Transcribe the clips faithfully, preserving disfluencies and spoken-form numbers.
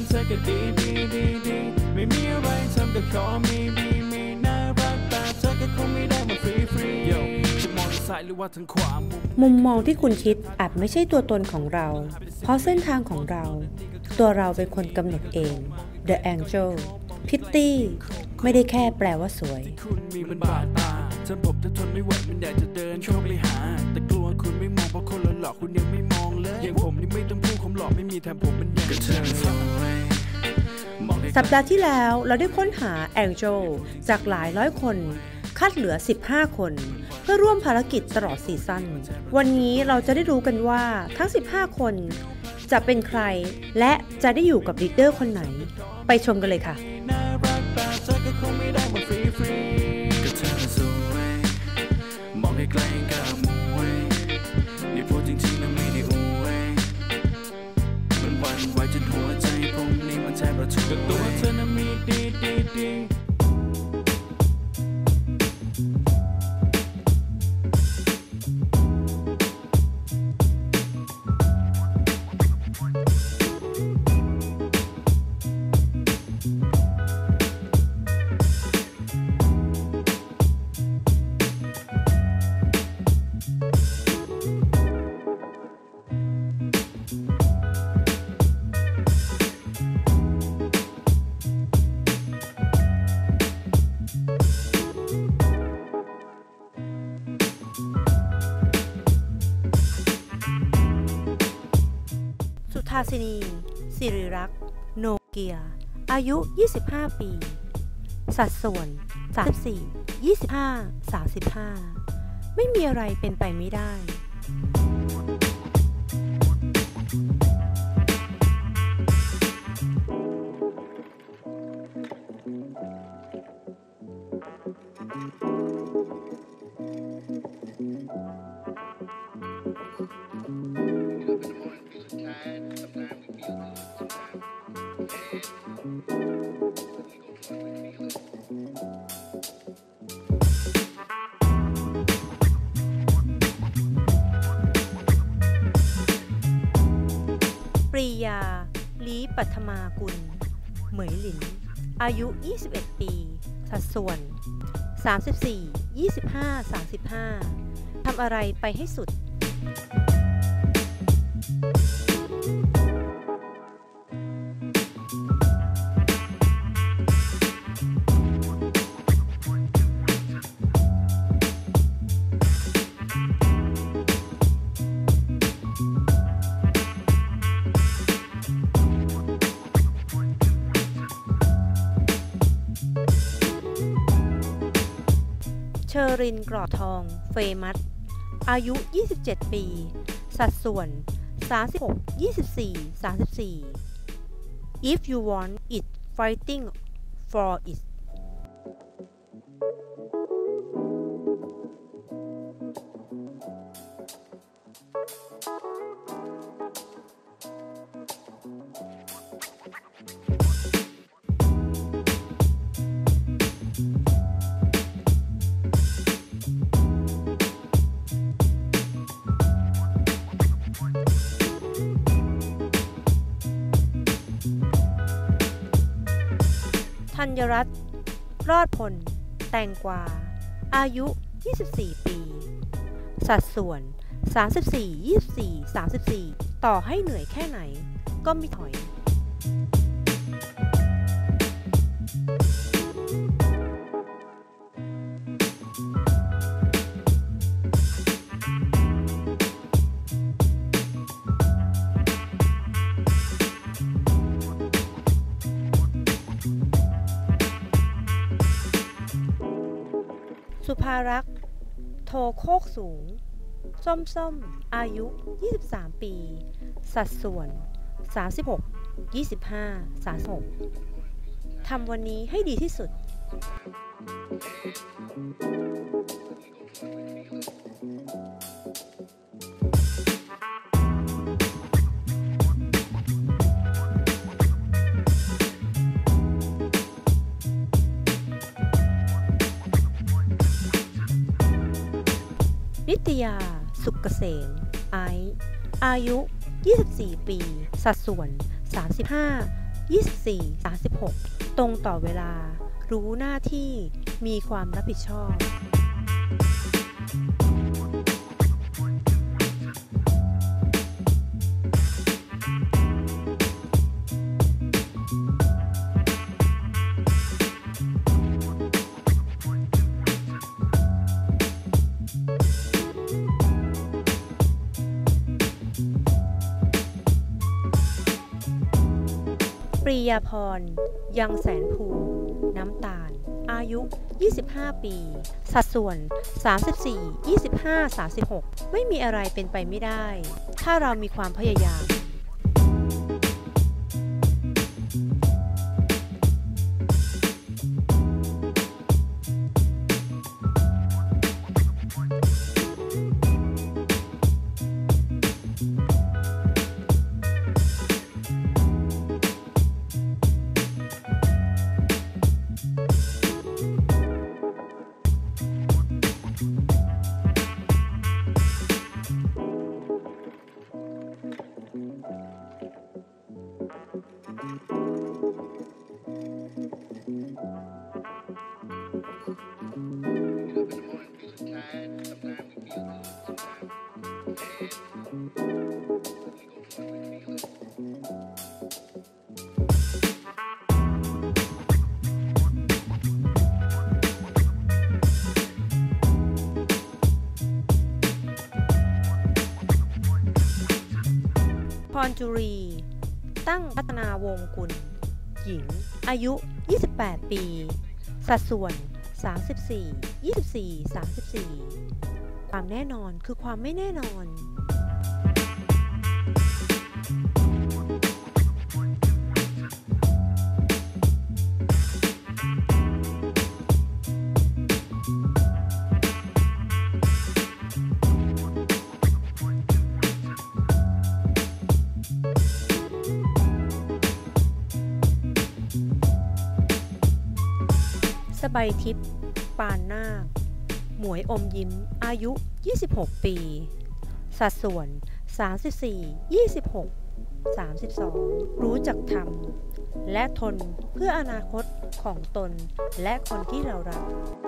เธอก็ดีดีดีดีไม่มีอะไรทำก็ขอมีมีมีน่ารักแต่เธอก็คงไม่ได้มาฟรีฟรีจะมองซ้ายหรือว่าทางขวามุมมองที่คุณคิดอาจไม่ใช่ตัวตนของเราเพราะเส้นทางของเราตัวเราเป็นคนกำหนดเอง The Angel Pretty ไม่ได้แค่แปลว่าสวยคุณมีมันบาดตาฉันผมจะทนไม่ไหวมันอยากจะเดินโชคเลยหาแต่กลัวคุณไม่มองเพราะคนหลอกคุณยังไม่มองเลยอย่างผมนี่ไม่ต้องพูดคำหลอกไม่มีแถมผมมันยังกระเทิงสัปดาห์ที่แล้วเราได้ค้นหา Angel จากหลายร้อยคนคัดเหลือสิบห้าคนเพื่อร่วมภารกิจตลอดซีซั่นวันนี้เราจะได้รู้กันว่าทั้งสิบห้าคนจะเป็นใครและจะได้อยู่กับลีดเดอร์คนไหนไปชมกันเลยค่ะตัวเธอน่ะมีดีดีดีสุทาสินีสิริรักษ์โนเกียอายุยี่สิบห้าปีสัดส่วนสามสิบสี่ ยี่สิบห้า สามสิบห้าไม่มีอะไรเป็นไปไม่ได้ปรียา ลีปัทมากุลเหมยหลินอายุยี่สิบเอ็ดปีสัดส่วนสามสิบสี่ ยี่สิบห้า สามสิบห้าทำอะไรไปให้สุดเชอรินกรอทองเฟมัสอายุยี่สิบเจ็ดปีสัดส่วนสามสิบหก ยี่สิบสี่ สามสิบสี่ If you want it fighting for itธัญรัตน์รอดพลแตงกวาอายุยี่สิบสี่ปีสัดส่วนสามสิบสี่ ยี่สิบสี่ สามสิบสี่ต่อให้เหนื่อยแค่ไหนก็ไม่ถอยสุภารักษ์โทโคกสูงส้มส้มอายุยี่สิบสามปีสัดส่วนสามสิบหก ยี่สิบห้า สามสิบหกทำวันนี้ให้ดีที่สุดนิตยาสุกเกษมไอซ์อายุยี่สิบสี่ปีสัดส่วนสามสิบห้ายี่สิบสี่ สามสิบหก ตรงต่อเวลารู้หน้าที่มีความรับผิดชอบปรียาพร ยังแสนภูน้ำตาลอายุยี่สิบห้าปีสัดส่วนสามสิบสี่ ยี่สิบห้า สามสิบหกไม่มีอะไรเป็นไปไม่ได้ถ้าเรามีความพยายามพรจุรีตั้งพัฒนาวงศ์กุลหญิงอายุยี่สิบแปดปีสัดส่วนสามสิบสี่ ยี่สิบสี่ สามสิบสี่ความแน่นอนคือความไม่แน่นอนสบายทิพย์ปานนาคหมวยอมยิ้มอายุยี่สิบหกปีสัดส่วนสามสิบสี่ ยี่สิบหก สามสิบสองรู้จักทำและทนเพื่ออนาคตของตนและคนที่เรารัก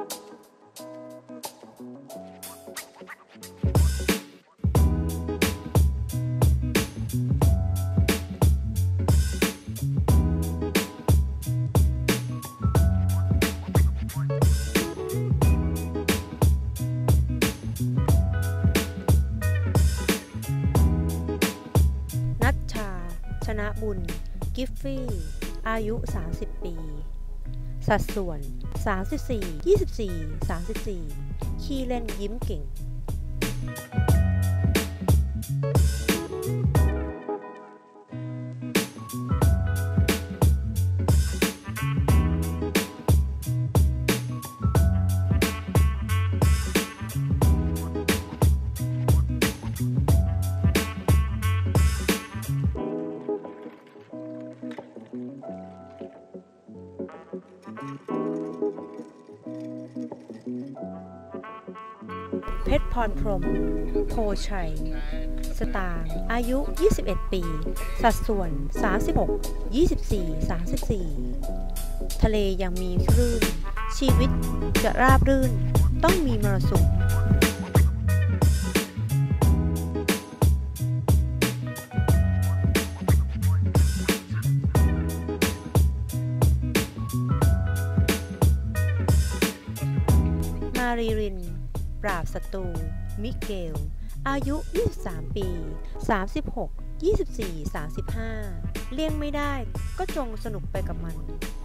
ชนะบุญกิฟฟี่อายุสามสิบปีสัดส่วนสามสิบสี่ ยี่สิบสี่ สามสิบสี่ขี้เล่นยิ้มเก่งเพชรพรพรหมโพชัยสตางค์อายุยี่สิบเอ็ดปีสัดส่วนสามสิบหก ยี่สิบสี่ สามสิบสี่ทะเลยังมีคลื่นชีวิตจะราบรื่นต้องมีมรสุมมารีรินปราบศัตรูมิเกลอายุยี่สิบสามปีสามสิบหก ยี่สิบสี่ สามสิบห้าเลี่ยงไม่ได้ก็จงสนุกไปกับมัน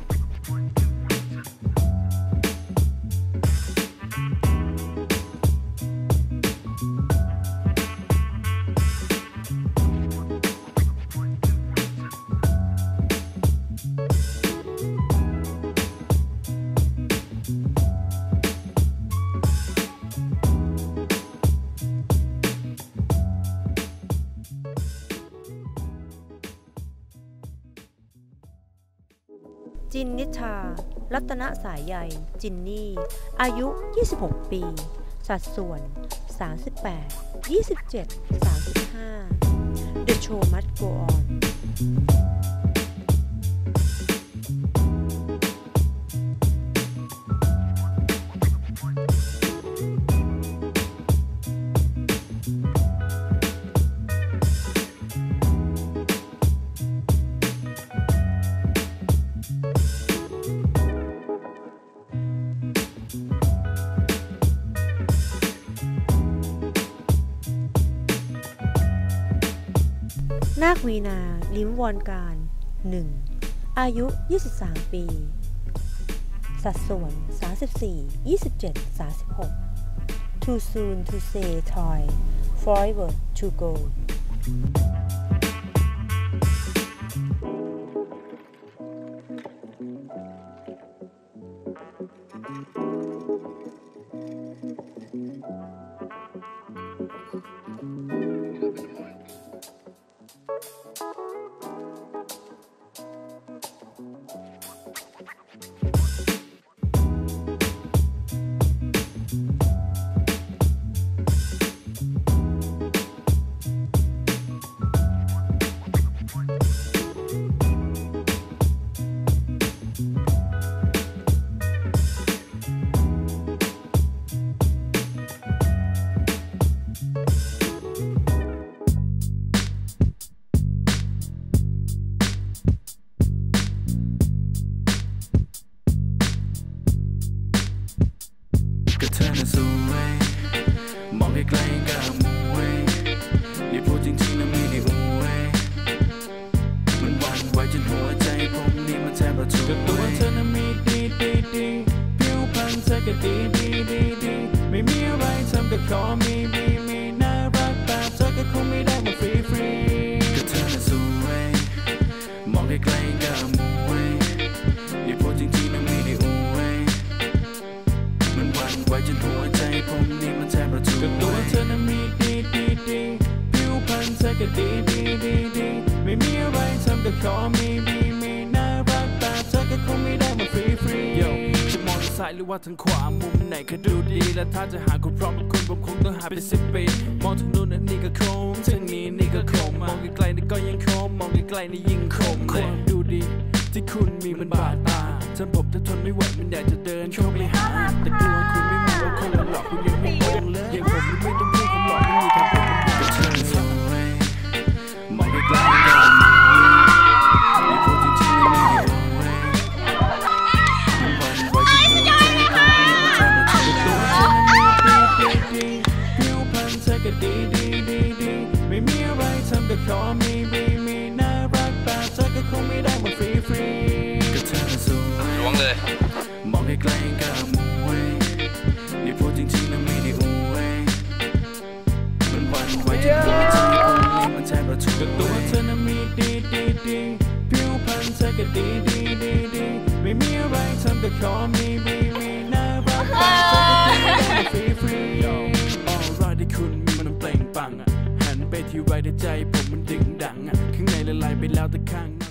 จินนิชารัตนสายใยจินนี่อายุยี่สิบหกปีสัดส่วนสามสิบแปด ยี่สิบเจ็ด สามสิบห้า The Show Must Go On นาควีนาลิ้มวรการ หนึ่ง อายุ ยี่สิบสาม ปี สัดส่วน สามสิบสี่ ยี่สิบเจ็ด สามสิบหก Too soon to say toy forever to go ก็เธอน่ะสวยมองไกลๆก็มวยนี่พูดจริงๆนะไม่ได้อวยมันหวั่นไหวจนหัวใจผมนี่มันแทบระทมก็ตัวเธอน่ะมีดีดีดีผิวพรรณเธอก็ดีดีดีดีไม่มีอะไรทำก็ขอมีมีมีน่ารักแบบเธอก็คงไม่ได้มาฟรีฟรีก็เธอน่ะสวยมองไกลๆก็มวยนี่พูดจริงๆนะไม่ได้อวยมันหวั่นไหวจนหัวใจผมนี่มันแทบระทมก็ตัวเธอน่ะมีดีดีดีผิวพรรณเธอก็ดีดีดีดีไม่มีอะไรทำก็ขอมีมีมีน่ารักแบบเธอก็คงไม่ได้มาฟรีฟรีจะมองทางซ้ายหรือว่าทางขวามุมไหนก็ดูดีและถ้าจะหาคนพร้อมเป็นคนผมคงต้องหาเป็นสิบปีมองทางนู้นอันนี้ก็คมทางนี้นี่ก็คมมองไกลๆนี่ก็ยังคมมองไกลๆนี่ยิ่งคมความดูดีที่คุณมีมันบาดตาจนผมจะทนไม่ไหวมันอยากจะเดินเข้าไปหาแต่กลัวคุณไม่มองว่าคนหลอกคุณยังไม่มองเลยอย่างผมไม่ต้องพูดคำหลอกไม่มีทางผมก็เชื่อสวยมองไกลๆก็ไม่พูดจริงๆไม่ได้อวยมันหวั่นไหวจนหัวใจผมนี่มันแทบระทมตัวเธอนั้นมีดีดีผิวพรรณเธอก็ดีดีดีดีไม่มีอะไรทำก็ขอมีมีมีน่ารักแบบเธอก็คงไม่ได้มาฟรีฟรีก็เธอน่ะสวยล้วงเลยมองไกลๆก็มวยนี่พูดจริงๆนะไม่ได้อวยมันหวั่นไหวจนหัวใจผมนี่มันแทบระทมก็ตัวเธอนั้นมีดีดีดีผิวพรรณเธอก็ดีดีดีดีไม่มีอะไรทำก็ขอมีมีมีน่ารักแบบเธอก็คงไม่ได้มาฟรีฟรีออร่าที่คุณมีมันเปล่งปลั่งอะหันไปที่ไรแต่ใจผมมันดึงดังอะข้างในละลายไปแล้วแต่ข้าง